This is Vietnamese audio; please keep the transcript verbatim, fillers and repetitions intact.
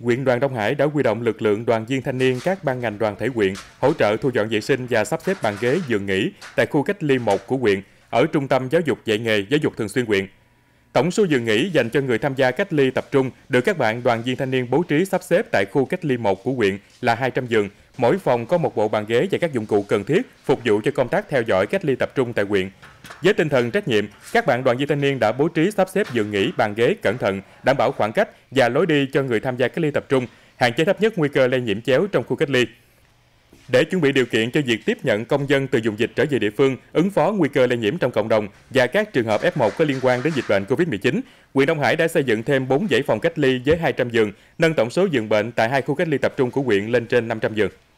huyện Đoàn Đông Hải đã huy động lực lượng đoàn viên thanh niên các ban ngành đoàn thể huyện hỗ trợ thu dọn vệ sinh và sắp xếp bàn ghế giường nghỉ tại khu cách ly một của huyện ở Trung tâm Giáo dục dạy nghề Giáo dục Thường xuyên huyện. Tổng số giường nghỉ dành cho người tham gia cách ly tập trung được các bạn đoàn viên thanh niên bố trí sắp xếp tại khu cách ly một của huyện là hai trăm giường. Mỗi phòng có một bộ bàn ghế và các dụng cụ cần thiết phục vụ cho công tác theo dõi cách ly tập trung tại huyện. Với tinh thần trách nhiệm, các bạn đoàn viên thanh niên đã bố trí sắp xếp giường nghỉ, bàn ghế cẩn thận, đảm bảo khoảng cách và lối đi cho người tham gia cách ly tập trung, hạn chế thấp nhất nguy cơ lây nhiễm chéo trong khu cách ly. Để chuẩn bị điều kiện cho việc tiếp nhận công dân từ vùng dịch trở về địa phương, ứng phó nguy cơ lây nhiễm trong cộng đồng và các trường hợp F một có liên quan đến dịch bệnh Covid mười chín, huyện Đông Hải đã xây dựng thêm bốn dãy phòng cách ly với hai trăm giường, nâng tổng số giường bệnh tại hai khu cách ly tập trung của huyện lên trên năm trăm giường.